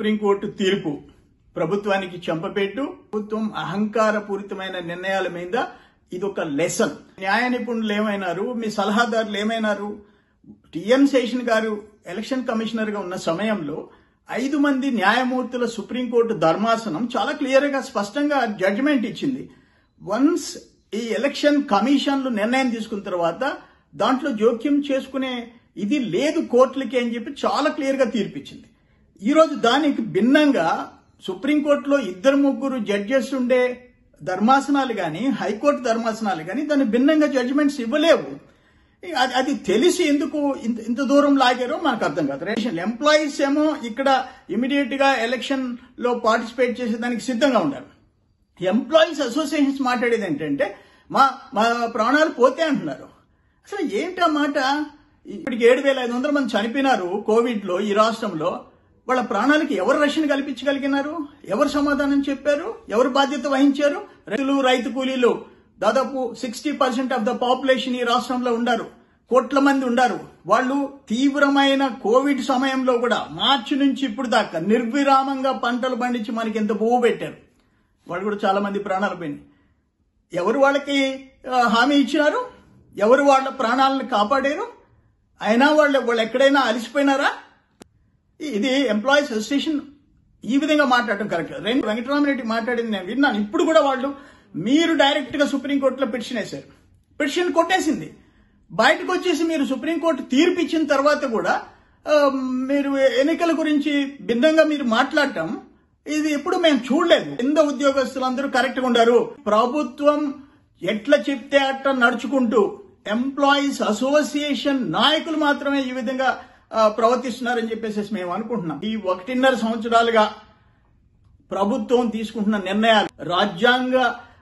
Supreme court తీర్పు ప్రభుత్వానికి చెంపపెట్టు. ప్రభుత్వం అహంకారపూరితమైన నిర్ణయాల మీద ఇదొక లెసన్. న్యాయ నిపుణులు ఏమైనారు, మీ సలహాదారులు ఏమైనారు? టిఎం శేషన్ గారు ఎలక్షన్ కమిషనర్ గా ఉన్న సమయంలో 5 మంది న్యాయమూర్తుల సుప్రీంకోర్టు ధర్మాసనం చాలా క్లియర్ గా స్పష్టంగా జడ్జిమెంట్ ఇచ్చింది. వన్స్ ఈ ఎలక్షన్ కమిషన్లు నిర్ణయం తీసుకున్న తర్వాత దాంట్లో జోక్యం చేసుకునే ఇది లేదు కోర్టులకి అని చెప్పి చాలా క్లియర్ గా తీర్పిచ్చింది. ఈ రోజు దానికి భిన్నంగా సుప్రీంకోర్టులో 2-3 జడ్జెస్ ఉండే ధర్మాసనాలు గాని, హైకోర్టు ధర్మాసనాలు గాని దాన్ని భిన్నంగా జడ్జిమెంట్స్ ఇవ్వలేవు. అది తెలిసి ఎందుకు ఇంత దూరం లాగారో మనకు అర్థం కాదు. ఎంప్లాయీస్ ఏమో ఇక్కడ ఇమీడియట్ గా ఎలక్షన్ లో పార్టిసిపేట్ చేసేదానికి సిద్ధంగా ఉన్నారు. ఎంప్లాయీస్ అసోసియేషన్స్ మాట్లాడేది ఏంటంటే మా ప్రాణాలు పోతే అంటున్నారు. అసలు ఏంటా మాట? ఇప్పటికి 7,500 మంది చనిపోయినారు కోవిడ్ లో ఈ రాష్ట్రంలో. వాళ్ళ ప్రాణాలకి ఎవరు రక్షణ కల్పించగలిగినారు? ఎవరు సమాధానం చెప్పారు? ఎవరు బాధ్యత వహించారు? రైతు కూలీలు దాదాపు 60% ఆఫ్ ద పాపులేషన్ ఈ రాష్ట్రంలో ఉండారు. కోట్ల మంది ఉండారు. వాళ్ళు తీవ్రమైన కోవిడ్ సమయంలో కూడా మార్చి నుంచి ఇప్పుడు దాకా నిర్విరామంగా పంటలు పండించి మనకి ఎంత బోవు పెట్టారు. వాళ్ళు కూడా చాలా మంది ప్రాణాలు పోయినాయి. ఎవరు వాళ్ళకి హామీ ఇచ్చినారు? ఎవరు వాళ్ళ ప్రాణాలను కాపాడారు? అయినా వాళ్ళు ఎక్కడైనా అలసిపోయినారా? ఇది ఎంప్లాయీస్ అసోసియేషన్ ఈ విధంగా మాట్లాడటం కరెక్ట్. వెంకటరామరెడ్డి మాట్లాడింది నేను విన్నాను. ఇప్పుడు కూడా వాళ్ళు మీరు డైరెక్ట్ గా సుప్రీంకోర్టులో పిటిషన్ వేశారు. పిటిషన్ కొట్టేసింది. బయటకు వచ్చేసి మీరు సుప్రీంకోర్టు తీర్పు ఇచ్చిన తర్వాత కూడా మీరు ఎన్నికల గురించి భిన్నంగా మీరు మాట్లాడటం ఇది ఎప్పుడు మేము చూడలేదు. కింద ఉద్యోగస్తులందరూ కరెక్ట్ గా ఉండారు. ప్రభుత్వం ఎట్లా చెప్తే అట్లా నడుచుకుంటూ ఎంప్లాయీస్ అసోసియేషన్ నాయకులు మాత్రమే ఈ విధంగా ప్రవర్తిస్తున్నారని చెప్పేసి మేము అనుకుంటున్నాం. ఈ 1.5 సంవత్సరాలుగా ప్రభుత్వం తీసుకుంటున్న నిర్ణయాలు రాజ్యాంగ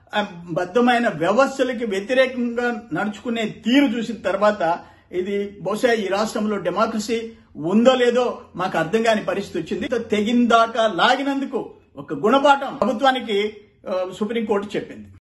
బద్దమైన వ్యవస్థలకి వ్యతిరేకంగా నడుచుకునే తీరు చూసిన తర్వాత ఇది బహుశా ఈ రాష్ట్రంలో డెమోక్రసీ ఉందో లేదో మాకు అర్థం కాని పరిస్థితి వచ్చింది. తెగిందాక లాగినందుకు ఒక గుణపాఠం ప్రభుత్వానికి సుప్రీంకోర్టు చెప్పింది.